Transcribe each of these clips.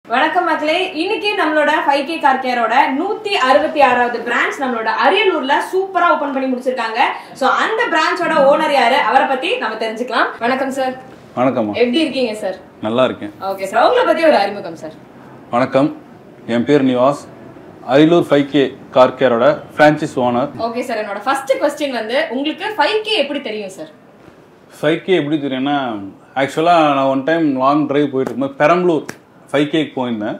வணக்கம் மக்களே, இன்னைக்கு நம்மளோட 5K Car Careோட 166வது பிரான்ச் நம்மளோட அரியலூர்ல சூப்பரா ஓபன் பண்ணி முடிச்சிருக்காங்க. சோ அந்த பிரான்ச்சோட ஓனர் யாரு, அவரை பத்தி நம்ம தெரிஞ்சுக்கலாம். வணக்கம் சார். வணக்கம். எப்படி இருக்கீங்க சார்? நல்லா இருக்கேன். ஓகே சார், உங்களை பத்தி ஒரு அறிமுகம் சார். வணக்கம், என் பேர் நிவாஸ், அரியலூர் 5K Car Careோட பிரான்ச்சைஸ் ஓனர். ஓகே சார், என்னோட ஃபர்ஸ்ட் क्वेश्चन வந்து உங்களுக்கு 5K எப்படி தெரியும் சார்? 5K எப்படி தெரியும்னா, ஆக்சுவலாக நான் ஒன் டைம் லாங் டிரைவ் போயிட்டு இருக்கும்போது பெரம்பலூர் 5Kக்கு போயிருந்தேன்.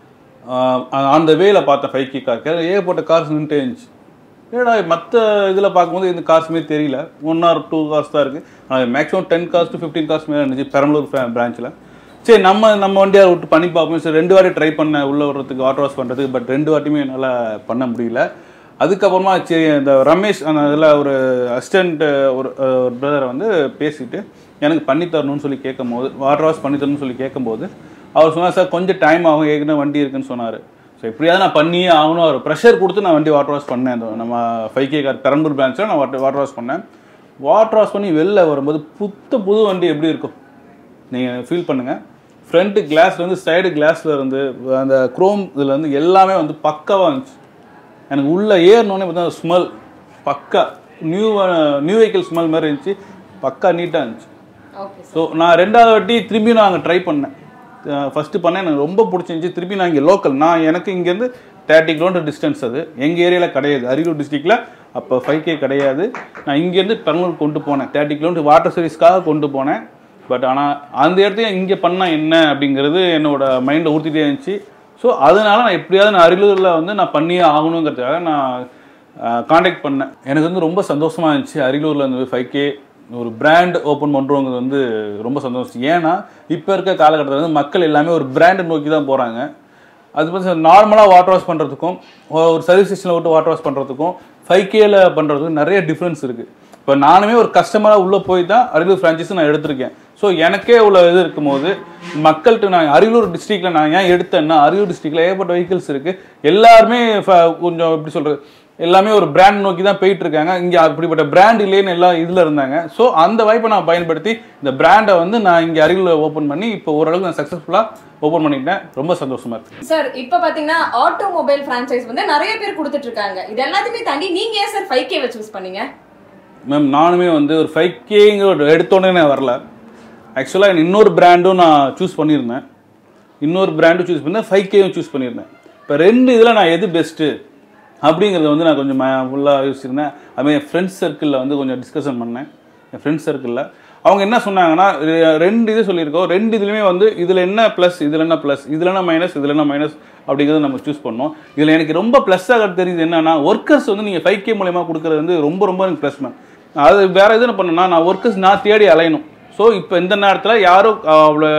அந்த வேல பார்த்தேன் 5K Car Care. ஏகப்பட்ட கார்ஸ் நின்றுட்டே இருந்துச்சு. ஏடா மற்ற இதில் பார்க்கும்போது இந்த கார்ஸ் மாரி தெரியல, 1 or 2 கார்ஸ் தான் இருக்குது. மேக்ஸிமம் 10 cars to 15 cars மேலே இருந்துச்சு பெரம்பலூர் பிரான்ச்சில். சரி, நம்ம வண்டியாக விட்டு பண்ணி பார்ப்போம். சரி, 2 வாட்டி ட்ரை பண்ணேன் உள்ளே வர்றதுக்கு, வாட்டர் வாஷ் பண்ணுறதுக்கு. பட் 2 வாட்டியுமே என்னால் பண்ண முடியல. அதுக்கப்புறமா சரி, இந்த ரமேஷ் அந்த இதில் ஒரு அசிஸ்டண்ட் ஒரு பிரதரை வந்து பேசிட்டு எனக்கு பண்ணித்தரணும்னு சொல்லி கேட்கும்போது, வாட்டர் வாஷ் பண்ணித்தரணும்னு சொல்லி கேட்கும்போது அவர் சொன்னார், சார் கொஞ்சம் டைம் ஆகும், ஏற்கனவே வண்டி இருக்குன்னு சொன்னார். ஸோ எப்படியாவது நான் பண்ணியே ஆகணும், அவர் ப்ரெஷர் கொடுத்து நான் வண்டி வாட்டர் வாஷ் பண்ணேன். நம்ம 5K Car பெரம்பலூர் பிரான்ச்சில் நான் வாட்டர் வாஷ் பண்ணேன். வாட்டர் வாஷ் பண்ணி வெளில வரும்போது புது வண்டி எப்படி இருக்கும் நீங்கள் ஃபீல் பண்ணுங்கள். ஃப்ரண்ட்டு கிளாஸ்லேருந்து சைடு கிளாஸில் இருந்து அந்த குரோம் இதில் இருந்து எல்லாமே வந்து பக்காவாக இருந்துச்சு. எனக்கு உள்ளே ஏறினோடனே பார்த்தா ஸ்மெல் பக்கா நியூ வெஹிக்கிள் ஸ்மெல் மாதிரி இருந்துச்சு, பக்கா நீட்டாக இருந்துச்சு. ஸோ நான் 2வது வாட்டி திரும்பி நான் அங்கே ட்ரை பண்ணேன். ஃபஸ்ட்டு பண்ணேன், எனக்கு ரொம்ப பிடிச்சிருந்துச்சி. திருப்பி நான் இங்கே லோக்கல், எனக்கு இங்கேருந்து 30 km டிஸ்டன்ஸ், அது எங்கள் ஏரியாவில் கிடையாது, அரியலூர் டிஸ்ட்ரிக்டில் அப்போ 5K கிடையாது. நான் இங்கேருந்து பெரம்பலூர் கொண்டு போனேன், 30 km வாட்டர் சர்வீஸ்க்காக கொண்டு போனேன். பட் ஆனால் அந்த இடத்தையும் இங்கே பண்ணால் என்ன அப்படிங்கிறது என்னோடய மைண்டில் ஊற்றிட்டே இருந்துச்சு. ஸோ அதனால் நான் எப்படியாவது நான் அரியலூரில் வந்து நான் பண்ணியே ஆகணுங்கிறதுக்காக நான் காண்டாக்ட் பண்ணேன். எனக்கு வந்து ரொம்ப சந்தோஷமாக இருந்துச்சு. அரியலூரில் வந்து 5K ஒரு பிராண்ட் ஓப்பன் பண்ணுறவங்கிறது வந்து ரொம்ப சந்தோஷம். ஏன்னா இப்போ இருக்க காலகட்டத்தில் வந்து மக்கள் எல்லாமே ஒரு பிராண்டை நோக்கி தான் போகிறாங்க. அது வந்து நார்மலாக வாட்டர் வாஷ் பண்ணுறதுக்கும் ஒரு சர்வீஸ் ஸ்டேஷனில் விட்டு வாட்டர் வாஷ் பண்ணுறதுக்கும் 5Kல பண்ணுறதுக்கும் நிறைய டிஃப்ரென்ஸ் இருக்குது. இப்போ நானுமே ஒரு கஸ்டமராக உள்ளே போய் தான் அரியலூர் ஃப்ரான்ச்சைஸை நான் எடுத்திருக்கேன். ஸோ எனக்கே உள்ள இது இருக்கும்போது மக்கள்கிட்ட நான் அரியலூர் டிஸ்ட்ரிக்டில் நான் ஏன் எடுத்தேன்னா, அரியலூர் டிஸ்ட்ரிக்டில் ஏகப்பட்ட வெஹிக்கிள்ஸ் இருக்குது. எல்லாருமே கொஞ்சம் எப்படி சொல்கிறது, எல்லாமே ஒரு பிராண்ட் நோக்கி தான் போயிட்டு இருக்காங்க. இங்கே அப்படிப்பட்ட பிராண்ட் இல்லைன்னு எல்லாம் இதில் இருந்தாங்க. ஸோ அந்த வாய்ப்பை நான் பயன்படுத்தி இந்த பிராண்டை வந்து நான் இங்கே அருகில் ஓப்பன் பண்ணி இப்போ ஓரளவுக்கு நான் சக்ஸஸ்ஃபுல்லாக ஓப்பன் பண்ணிட்டேன். ரொம்ப சந்தோஷமா இருக்கு சார். இப்போ பார்த்தீங்கன்னா ஆட்டோமொபைல் ஃப்ரான்ச்சைஸ் வந்து நிறைய பேர் கொடுத்துட்டு இருக்காங்க. இது எல்லாத்தையுமே தாண்டி நீங்கள் ஏன் சார் 5K சூஸ் பண்ணீங்க? மேம், நானுமே வந்து ஒரு 5Kங்கிற ஒரு எடுத்தோடனே நான் வரல. ஆக்சுவலாக இன்னொரு பிராண்டும் நான் சூஸ் பண்ணியிருந்தேன், இன்னொரு பிராண்டும் சூஸ் பண்ணேன், 5Kயும் சூஸ் பண்ணியிருந்தேன். இப்போ 2 இதில் நான் எது பெஸ்ட்டு அப்படிங்கிறத வந்து நான் கொஞ்சம் ஃபுல்லாக யோசிச்சிருந்தேன். அதுமாதிரி என் ஃப்ரெண்ட்ஸ் சர்க்கிளில் வந்து கொஞ்சம் டிஸ்கஷன் பண்ணேன். என் ஃப்ரெண்ட்ஸ் சர்க்கிளில் அவங்க என்ன சொன்னாங்கன்னா, 2 இது சொல்லியிருக்கோம், 2 இதுலையுமே வந்து இதில் என்ன ப்ளஸ், இதில் என்ன ப்ளஸ், இதில் என்ன மைனஸ், இதில் என்ன மைனஸ் அப்படிங்கிறத நம்ம சூஸ் பண்ணோம். இதில் எனக்கு ரொம்ப ப்ளஸ்ஸாக தெரியுது என்னன்னா, ஒர்க்கர்ஸ் வந்து நீங்கள் 5K மூலயமா கொடுக்குறது வந்து ரொம்ப எனக்கு ப்ளஸ் மேம். அது வேறு எது என்ன பண்ணணும்னா, நான் ஒர்க்கர்ஸ் நான் தேடி அலையணும். ஸோ இப்போ இந்த நேரத்தில் யாரும் அவ்வளோ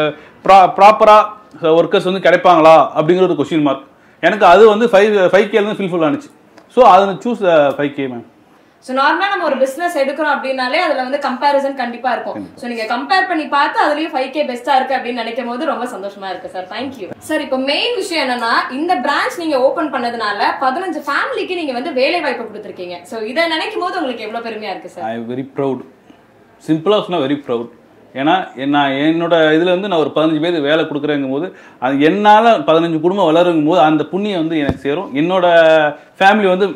ப்ராப்பராக ஒர்க்கர்ஸ் வந்து கிடைப்பாங்களா அப்படிங்கிறது கொஸ்டின் மார்க். எனக்கு அது வந்து 5Kலேருந்து ஃபீல்ஃபுல் ஆனிச்சு. ஸோ அதை சூஸ் 5K மேம். ஸோ நார்மலாக நம்ம ஒரு பிஸ்னஸ் எடுக்கிறோம் அப்படின்னாலே அதில் வந்து கம்பேரிசன் கண்டிப்பாக இருக்கும். ஸோ நீங்கள் கம்பேர் பண்ணி பார்த்து அதுலேயும் 5K பெஸ்ட்டாக இருக்குது அப்படின்னு நினைக்கும் போது ரொம்ப சந்தோஷமா இருக்குது சார். Thank you sir. இப்போ மெயின் விஷயம் என்னன்னா, இந்த பிரான்ச் நீங்கள் ஓப்பன் பண்ணதுனால 15 ஃபேமிலிக்கு நீங்கள் வந்து வேலை வாய்ப்பு கொடுத்துருக்கீங்க. ஸோ இதை நினைக்கும் போது உங்களுக்கு எவ்வளோ பெருமையாக இருக்குது sir? I am very proud. சிம்பிளாக சொன்னால் வெரி ப்ரௌட். ஏன்னா நான் என்னோட இதில் வந்து நான் ஒரு 15 பேர் வேலை கொடுக்குறேங்கும் போது, அது என்னால் 15 குடும்பம் வளருங்கும் போது அந்த புண்ணியம் வந்து எனக்கு சேரும். என்னோட ஃபேமிலி வந்து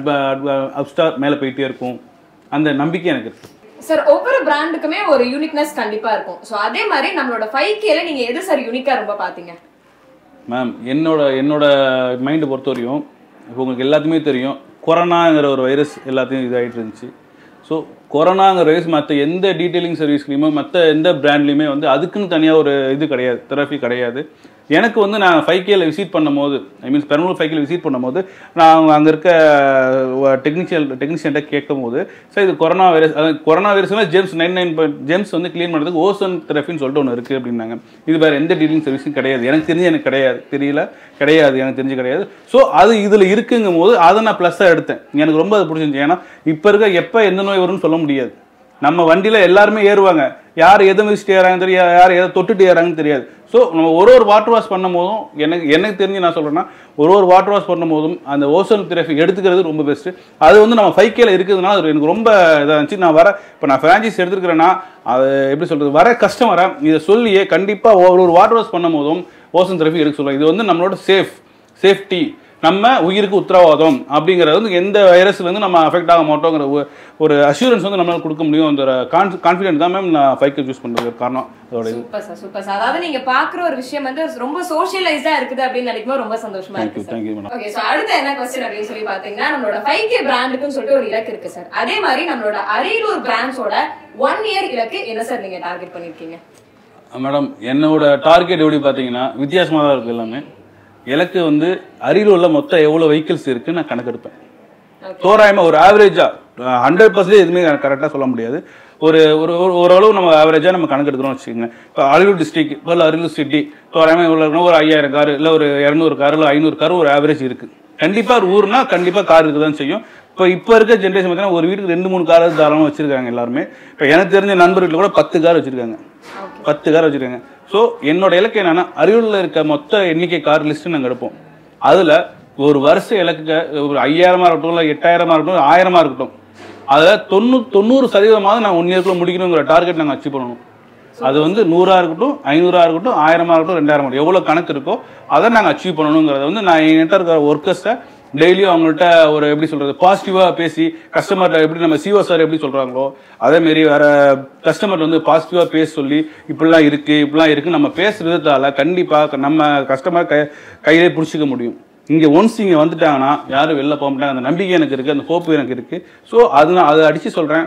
அப்ஸ்டார் மேலே போயிட்டே இருக்கும், அந்த நம்பிக்கை எனக்கு இருக்கு சார். ஒவ்வொரு பிராண்டுக்குமே ஒரு யூனிக்னஸ் கண்டிப்பாக இருக்கும். ஸோ அதே மாதிரி நம்மளோட 5Kல நீங்கள் எது சார் யூனிக்காக ரொம்ப பார்த்தீங்க? மேம், என்னோட மைண்டை பொறுத்த வரையும் இப்போ உங்களுக்கு எல்லாத்துக்குமே தெரியும், கொரோனாங்கிற ஒரு வைரஸ் எல்லாத்தையும் இதாகிட்டு இருந்துச்சு. ஸோ கொரோனாங்கிற வைரஸ் மற்ற எந்த டீட்டெயிலிங் சர்வீஸ்லையுமே மற்ற எந்த பிராண்ட்லையுமே வந்து அதுக்குன்னு தனியாக ஒரு இது கிடையாது, தெரப்பி கிடையாது. எனக்கு வந்து நான் 5Kல விசிட் பண்ணும்போது, ஐ மீன்ஸ் பெரம்பலூர் 5Kல விசிட் பண்ணும்போது நான் அங்கே இருக்க டெக்னீஷியன்ட்ட கேட்கும் போது, சார் இது கொரோனா வைரஸ்னால் ஜெம்ஸ் 99 ஜெம்ஸ் வந்து க்ளீன் பண்ணுறதுக்கு ஓசோன் தெரப்பின்னு சொல்லிட்டு ஒன்று இருக்குது அப்படின்னாங்க. இது வேறு எந்த டீலிங் சர்வீஸும் கிடையாது, எனக்கு தெரிஞ்சு எனக்கு கிடையாது, எனக்கு தெரிஞ்சு கிடையாது. ஸோ அது இதில் இருக்குங்கும் போது அதை நான் ப்ளஸ்ஸாக எடுத்தேன். எனக்கு ரொம்ப அது பிடிச்சிருந்துச்சு. ஏன்னா இப்போ இருக்க எப்போ எந்த நோய் வரும்னு சொல்ல முடியாது. நம்ம வண்டியில் எல்லாருமே ஏறுவாங்க, யார் எதை மிதிச்சுட்டு ஏறாங்கன்னு தெரியாது, யார் எதை தொட்டுட்டு ஏறாங்கன்னு தெரியாது. ஸோ நம்ம ஒரு வாட்டர் வாஷ் பண்ணும் போதும் எனக்கு தெரிஞ்சு நான் சொல்கிறேன்னா ஒரு வாட்டர் வாஷ் பண்ணும் போதும் அந்த ஓசோன் தெரபி எடுத்துக்கிறது ரொம்ப பெஸ்ட்டு. அது வந்து நம்ம 5Kல இருக்குதுன்னா அது எனக்கு ரொம்ப இதாக இருந்துச்சு. நான் இப்போ நான் ஃப்ரான்ச்சைஸ் எடுத்துருக்கிறேன்னா அது எப்படி சொல்கிறது, வர கஸ்டமரை இதை சொல்லியே கண்டிப்பாக ஒரு வாட்டர் வாஷ் பண்ணும் போதும் ஓசோன் தெரபி எடுக்க சொல்லுவாங்க. இது வந்து நம்மளோட சேஃப்டி, நம்ம உயிருக்கு உத்தரவாதம் அப்படிங்கிறது வந்து எந்த வைரஸ்லேருந்து நம்ம அஃபெக்ட் ஆக மாட்டோங்கிற ஒரு அஷூரன்ஸ் வந்து நம்மளால கொடுக்க முடியும். அந்த கான்ஃபிடென்ட் தான் மேம் நான் 5K சூஸ் பண்ணுறது காரணம். Super sir. அதாவது நீங்க பாக்குற ஒரு விஷயம் வந்து ரொம்ப சோஷியலைஸ்டா இருக்குது அப்படின்னு நினைக்கும்போது ரொம்ப சந்தோஷமா இருக்கு. Thank you madam. ஓகே, சோ அடுத்து என்ன क्वेश्चन அப்படின்னு சொல்லி பாத்தீங்கன்னா நம்மளோட 5K பிராண்டுக்குன்னு சொல்லிட்டு ஒரு இலக்கு இருக்கு சார். அதே மாதிரி நம்மளோட அரியலூர் பிராண்ட்ஸோட 1 இயர் இலக்கு என்ன சார் நீங்க டார்கெட் பண்ணிருக்கீங்க? மேடம் என்னோட டார்கெட் எப்படி பாத்தீங்கன்னா வித்தியாசமாக தான் இருக்கு எல்லாமே. எனக்கு வந்து அரியலூர்ல மொத்தம் எவ்வளவு வெஹிக்கிள்ஸ் இருக்கு நான் கணக்கெடுப்பேன். தோராயமா ஒரு ஆவரேஜா 100% எதுவுமே கரெக்டா சொல்ல முடியாது. ஓரளவு நம்ம ஆவரேஜா நம்ம கணக்கெடுக்கிறோம் வச்சுக்கோங்க. இப்போ அரியலூர் டிஸ்ட்ரிக்ட் இல்லை அரியலூர் சிட்டி தோராயமா இவ்வளோ ஒரு 5000 கார் இல்லை ஒரு 200 கார் இல்லை 500 கார் ஒரு ஆவரேஜ் இருக்கு. கண்டிப்பா ஒரு ஊர்னா கண்டிப்பா கார் இருக்குதான் செய்யும். இப்போ இருக்க ஜென்ரேஷன் பார்த்தீங்கன்னா ஒரு வீட்டுக்கு 2-3 கார் தாராளமாக வச்சிருக்காங்க எல்லாருமே. இப்போ எனக்கு தெரிஞ்ச நண்பர்கள் கூட 10 கார் வச்சிருக்காங்க. 10 கார் வச்சிருக்காங்க. ஸோ என்னோட இலக்கு என்னன்னா அரியலூர்ல இருக்க மொத்த எண்ணிக்கை கார் லிஸ்ட் நாங்கள் எடுப்போம். அதுல ஒரு வருஷ இலக்கு ஒரு 5000 இருக்கட்டும் இல்லை 8000 இருக்கட்டும் 1000 இருக்கட்டும், அதில் 90% நான் 1 இயர்க்குள்ள முடிக்கணுங்கிற டார்கெட் நாங்கள் அச்சீவ் பண்ணணும். அது வந்து 100 இருக்கட்டும் 500 இருக்கட்டும் 1000 இருக்கட்டும் 2000 எவ்வளோ கணக்கு இருக்கோ அதை நாங்கள் அச்சீவ் பண்ணணுங்கிறத வந்து நான் என்கிட்ட இருக்கிற ஒர்க்கர்ஸை டெய்லியும் அவங்கள்ட்ட ஒரு எப்படி சொல்றது பாசிட்டிவா பேசி கஸ்டமர்கிட்ட எப்படி நம்ம சிஓ சார் எப்படி சொல்றாங்களோ அதே மாதிரி வேற கஸ்டமர் வந்து பாசிட்டிவா பேச சொல்லி இப்படிலாம் இருக்கு நம்ம பேசுறதால கண்டிப்பா நம்ம கஸ்டமர் கையிலே பிடிச்சிக்க முடியும். இங்க ஒன்ஸ் இங்க வந்துட்டாங்கன்னா யாரும் வெளில போக மாட்டாங்க. அந்த நம்பிக்கை எனக்கு இருக்கு, அந்த ஹோப் எனக்கு இருக்கு. ஸோ அது நான் அதை அடிச்சு சொல்றேன்.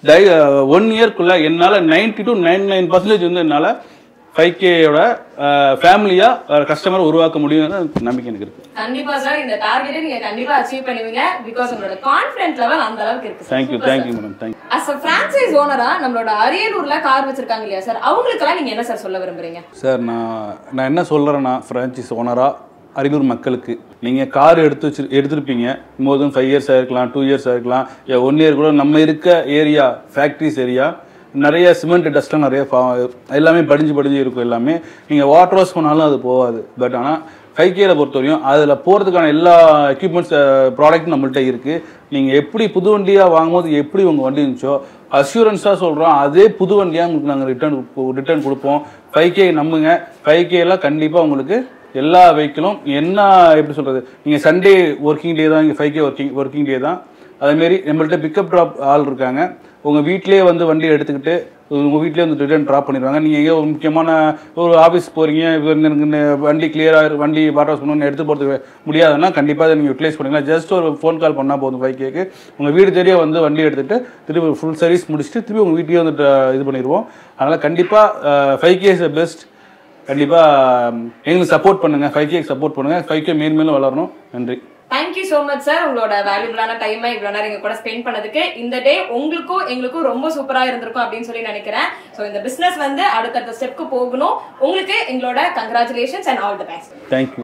1 இயர்க்குள்ள என்னால் 90 to 99% வந்து என்னால் 5Kயோட ஃபேமிலியா கஸ்டமர் உருவாக்க முடியும் நம்பிக்கை எனக்கு இருக்கு. கண்டிப்பா சார், இந்த டார்கெட்டை நீங்க கண்டிப்பா அச்சீவ் பண்ணுவீங்க. பிகாஸ் உங்களோட கான்ஃபிடன்ஸ் லெவல் அந்த அளவுக்கு இருக்கு. Thank you madam. Thank you. as a franchise ஓனரா நம்மளோட அரியலூர்ல கார் வச்சிருக்காங்க இல்லையா சார், அவங்களுக்கெல்லாம் நீங்க என்ன சார் சொல்ல விரும்புறீங்க? சார் நான் என்ன சொல்றேன்னா பிரான்ச்சைஸ் ஓனரா அரியலூர் மக்களுக்கு நீங்கள் கார் எடுத்துருப்பீங்க மோர் தென் 5 இயர்ஸ் ஆயிருக்கலாம் 2 இயர்ஸ் ஆயிருக்கலாம் 1 இயர் கூட. நம்ம இருக்க ஏரியா ஃபேக்ட்ரிஸ் ஏரியா நிறைய சிமெண்ட் டஸ்ட்லாம் நிறைய எல்லாமே படிஞ்சு இருக்கும். எல்லாமே நீங்கள் வாட்டர் வாஷ் பண்ணாலும் அது போகாது. பட் ஆனால் 5Kல பொறுத்தவரையும் அதில் போகிறதுக்கான எல்லா எக்யூப்மெண்ட்ஸ் ப்ராடக்ட்டும் நம்மள்கிட்ட இருக்குது. நீங்கள் எப்படி புது வண்டியாக வாங்கும்போது எப்படி உங்கள் வண்டி இருந்துச்சோ அஷூரன்ஸாக சொல்கிறோம் அதே புது வண்டியாக உங்களுக்கு நாங்கள் ரிட்டர்ன் கொடுப்போம். 5K நம்புங்க. 5Kல கண்டிப்பாக உங்களுக்கு எல்லா வெஹிக்கிளும் என்ன எப்படி சொல்கிறது, நீங்கள் சண்டே ஒர்க்கிங் டே தான், இங்கே 5K ஒர்க்கிங் டே தான். அதேமாரி நம்மள்கிட்ட பிக்கப் ட்ராப் ஆள் இருக்காங்க. உங்கள் வீட்டிலே வந்து வண்டியை எடுத்துக்கிட்டு உங்கள் வீட்டிலே வந்து ரிட்டர்ன் ட்ராப் பண்ணிடுவாங்க. நீங்கள் எங்கேயோ ஒரு முக்கியமான ஒரு ஆஃபீஸ் போகிறீங்க, எனக்கு வண்டி கிளியராக வண்டி வாட்டர் வாஷ் பண்ணணும்னு எடுத்து போகிறதுக்கு முடியாதுன்னா கண்டிப்பாக அதை நீங்கள் யூட்டிலைஸ் பண்ணிக்கலாம். ஜஸ்ட் ஒரு ஃபோன் கால் பண்ணால் போதும் 5Kக்கு. உங்கள் வீடு தெரிய வந்து வண்டி எடுத்துகிட்டு திருப்பி ஃபுல் சர்வீஸ் முடிச்சுட்டு திருப்பி உங்கள் வீட்டையே வந்துட்டு இது பண்ணிடுவோம். அதனால் கண்டிப்பாக 5K இஸ் த பெஸ்ட். கண்டிப்பாக எங்களுக்கு சப்போர்ட் பண்ணுங்கள், 5Kக்கு சப்போர்ட் பண்ணுங்கள். 5K மேலும் வளரணும். நன்றி. தேங்க்யூ ஸோ மச் சார், உங்களோட வேல்யூபிளான டைமை இவ்வளோ நேரம் எங்க கூட ஸ்பெண்ட் பண்ணதுக்கு. இந்த டே உங்களுக்கும் எங்களுக்கும் ரொம்ப சூப்பரா இருந்திருக்கும் அப்படின்னு சொல்லி நினைக்கிறேன். ஸோ இந்த பிசினஸ் வந்து அடுத்தடுத்த ஸ்டெப்க்கு போகணும். உங்களுக்கு எங்களோட congratulations and all the best. Thank you.